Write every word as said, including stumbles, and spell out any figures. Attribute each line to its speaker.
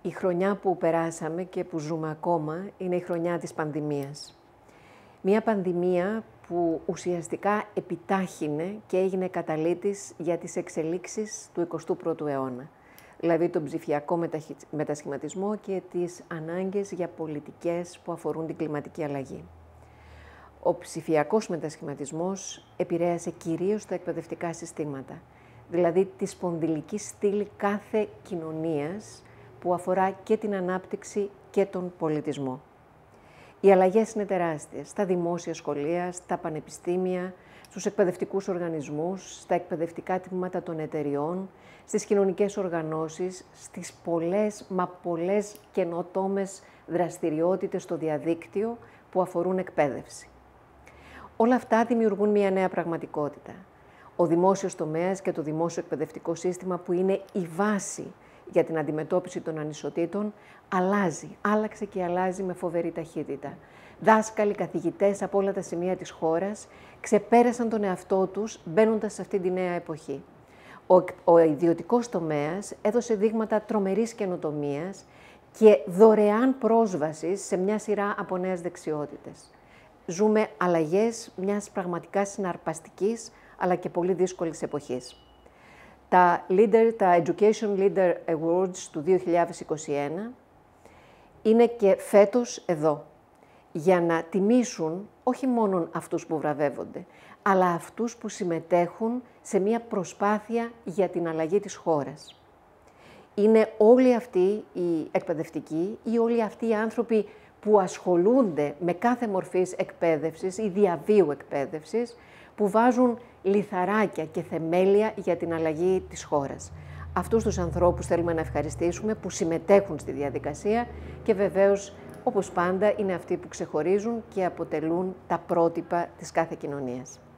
Speaker 1: Η χρονιά που περάσαμε και που ζούμε ακόμα είναι η χρονιά της πανδημίας. Μία πανδημία που ουσιαστικά επιτάχυνε και έγινε καταλύτης για τις εξελίξεις του εικοστού πρώτου αιώνα. Δηλαδή τον ψηφιακό μετασχηματισμό και τις ανάγκες για πολιτικές που αφορούν την κλιματική αλλαγή. Ο ψηφιακός μετασχηματισμός επηρέασε κυρίως τα εκπαιδευτικά συστήματα, δηλαδή τη σπονδυλική στήλη κάθε κοινωνίας που αφορά και την ανάπτυξη και τον πολιτισμό. Οι αλλαγές είναι τεράστιες στα δημόσια σχολεία, στα πανεπιστήμια, στους εκπαιδευτικούς οργανισμούς, στα εκπαιδευτικά τμήματα των εταιριών, στις κοινωνικές οργανώσεις, στις πολλές μα πολλές καινοτόμες δραστηριότητες στο διαδίκτυο που αφορούν εκπαίδευση. Όλα αυτά δημιουργούν μια νέα πραγματικότητα. Ο δημόσιος τομέας και το δημόσιο εκπαιδευτικό σύστημα, που είναι η βάση για την αντιμετώπιση των ανισοτήτων, αλλάζει. Άλλαξε και αλλάζει με φοβερή ταχύτητα. Δάσκαλοι, καθηγητές από όλα τα σημεία της χώρας ξεπέρασαν τον εαυτό τους μπαίνοντας σε αυτή τη νέα εποχή. Ο, ο ιδιωτικός τομέας έδωσε δείγματα τρομερής καινοτομίας και δωρεάν πρόσβασης σε μια σειρά από νέες δεξιότητες. Ζούμε αλλαγές μιας πραγματικά συναρπαστικής αλλά και πολύ δύσκολης εποχής. Τα, leader, τα Education Leader Awards του δύο χιλιάδες είκοσι ένα είναι και φέτος εδώ, για να τιμήσουν όχι μόνο αυτούς που βραβεύονται, αλλά αυτούς που συμμετέχουν σε μια προσπάθεια για την αλλαγή της χώρας. Είναι όλοι αυτοί οι εκπαιδευτικοί ή όλοι αυτοί οι άνθρωποι που ασχολούνται με κάθε μορφής εκπαίδευσης ή διαβίου εκπαίδευσης, που βάζουν λιθαράκια και θεμέλια για την αλλαγή της χώρας. Αυτούς τους ανθρώπους θέλουμε να ευχαριστήσουμε που συμμετέχουν στη διαδικασία και βεβαίως, όπως πάντα, είναι αυτοί που ξεχωρίζουν και αποτελούν τα πρότυπα της κάθε κοινωνίας.